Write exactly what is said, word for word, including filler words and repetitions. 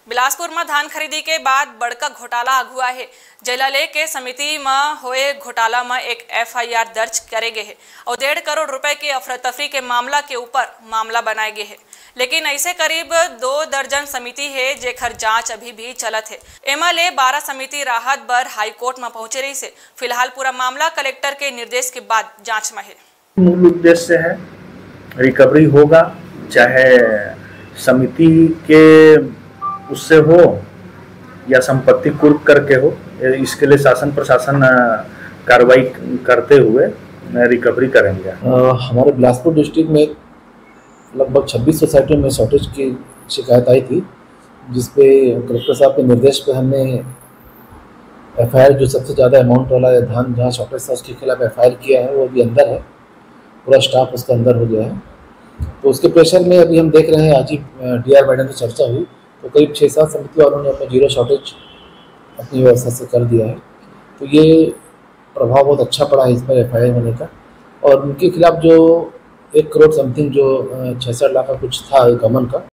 बिलासपुर में धान खरीदी के बाद बड़का घोटाला अगुआ है। जयलाले के समिति में होए घोटाला में एक एफ आई आर दर्ज करे गए है और डेढ़ करोड़ रुपए के अफरा तफरी के मामला के ऊपर मामला बनाए गए है। लेकिन ऐसे करीब दो दर्जन समिति है जेखर जांच अभी भी चलत है। एमा ले बारह समिति राहत बर हाई कोर्ट में पहुंचे रही से फिलहाल पूरा मामला कलेक्टर के निर्देश के बाद जांच में है। मूल उद्देश्य है रिकवरी होगा, चाहे समिति के उससे हो या संपत्ति कुर्क करके हो, इसके लिए शासन प्रशासन कार्रवाई करते हुए रिकवरी करेंगे। आ, हमारे बिलासपुर डिस्ट्रिक्ट में लगभग छब्बीस सोसाइटियों में शॉर्टेज की शिकायत आई थी, जिसपे कलेक्टर साहब के निर्देश पे हमने एफ आई आर जो सबसे ज़्यादा अमाउंट वाला धान जहाँ शॉर्टेज था उसके खिलाफ एफ आई आर किया है। वो अभी अंदर है, पूरा स्टाफ उसके अंदर हो गया है। तो उसके प्रेशर में अभी हम देख रहे हैं, आज ही डी आर मैडम से चर्चा हुई तो करीब छः सात समिति वालों ने अपने जीरो शॉर्टेज अपनी व्यवस्था से कर दिया है। तो ये प्रभाव बहुत अच्छा पड़ा है इसमें एफ आई आर होने का। और उनके खिलाफ जो एक करोड़ समथिंग जो छः साठ लाख का कुछ था गमन का,